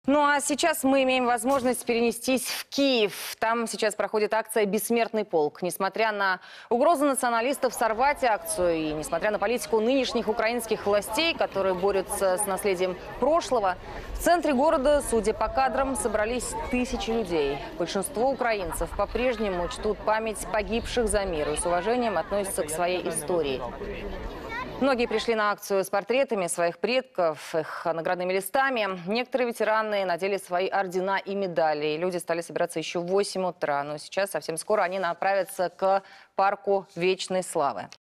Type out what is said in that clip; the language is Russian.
Ну а сейчас мы имеем возможность перенестись в Киев. Там сейчас проходит акция «Бессмертный полк». Несмотря на угрозы националистов сорвать акцию и несмотря на политику нынешних украинских властей, которые борются с наследием прошлого, в центре города, судя по кадрам, собрались тысячи людей. Большинство украинцев по-прежнему чтут память погибших за мир и с уважением относятся к своей истории. Многие пришли на акцию с портретами своих предков, их наградными листами. Некоторые ветераны надели свои ордена и медали. И люди стали собираться еще в 8 утра. Но сейчас совсем скоро они направятся к парку Вечной Славы.